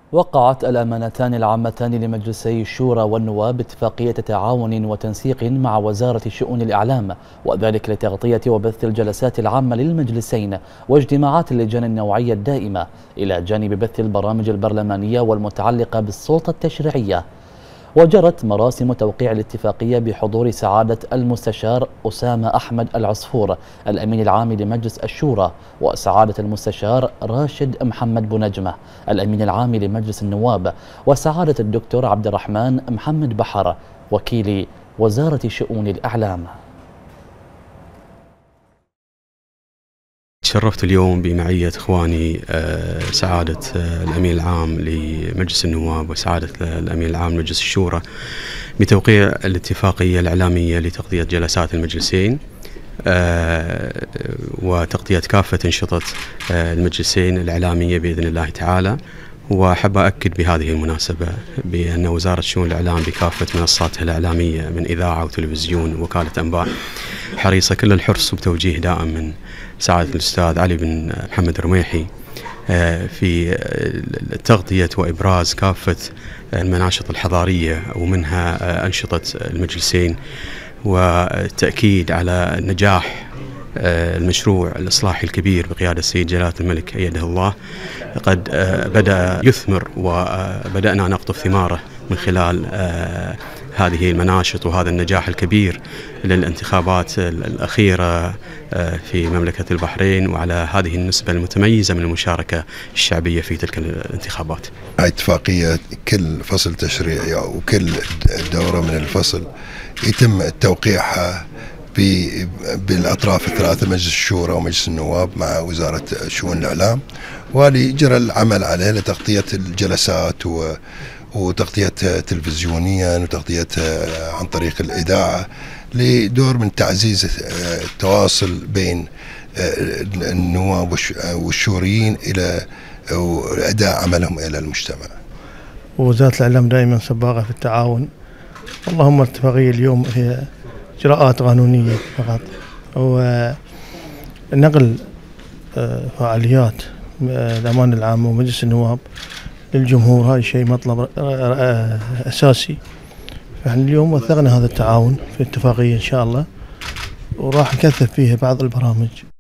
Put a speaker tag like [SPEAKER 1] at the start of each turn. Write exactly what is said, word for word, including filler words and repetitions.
[SPEAKER 1] وقعت الأمانتان العامتان لمجلسي الشورى والنواب اتفاقية تعاون وتنسيق مع وزارة شؤون الإعلام، وذلك لتغطية وبث الجلسات العامة للمجلسين واجتماعات اللجان النوعية الدائمة، إلى جانب بث البرامج البرلمانية والمتعلقة بالسلطة التشريعية. وجرت مراسم توقيع الاتفاقية بحضور سعادة المستشار أسامة أحمد العصفور الأمين العام لمجلس الشورى، وسعادة المستشار راشد محمد بنجمة الأمين العام لمجلس النواب، وسعادة الدكتور عبد الرحمن محمد بحر وكيل وزارة شؤون الإعلام.
[SPEAKER 2] تشرفت اليوم بمعية إخواني سعادة الأمين العام لمجلس النواب وسعادة الأمين العام لمجلس الشورى بتوقيع الاتفاقية الإعلامية لتغطية جلسات المجلسين وتغطية كافة أنشطة المجلسين الإعلامية بإذن الله تعالى. وأحب أؤكد بهذه المناسبة بأن وزارة شؤون الإعلام بكافة منصاتها الإعلامية من إذاعة وتلفزيون ووكالة أنباء حريصة كل الحرص وبتوجيه دائم من سعادة الأستاذ علي بن محمد الرميحي في تغطية وإبراز كافة المناشط الحضارية ومنها أنشطة المجلسين، والتأكيد على نجاح المشروع الإصلاحي الكبير بقيادة السيد جلالة الملك أيده الله قد بدأ يثمر وبدأنا نقطف ثماره من خلال هذه المناشط وهذا النجاح الكبير للانتخابات الأخيرة في مملكة البحرين، وعلى هذه النسبة المتميزة من المشاركة الشعبية في تلك الانتخابات.
[SPEAKER 3] اتفاقية كل فصل تشريعي وكل دورة من الفصل يتم توقيعها بالأطراف الثلاثة، مجلس الشورى ومجلس النواب مع وزارة شؤون الإعلام، وليجرى العمل عليه لتغطية الجلسات و وتغطية تلفزيونيا وتغطية عن طريق الإذاعة، لدور من تعزيز التواصل بين النواب والشوريين إلى أداء عملهم إلى المجتمع.
[SPEAKER 4] ووزارة الإعلام دائما سباقة في التعاون، اللهم الاتفاقية اليوم هي إجراءات قانونية فقط، ونقل فعاليات الأمانة العامة ومجلس النواب للجمهور هذا شيء مطلب أساسي. فإحنا اليوم وثقنا هذا التعاون في اتفاقية إن شاء الله، وراح نكثف فيها بعض البرامج.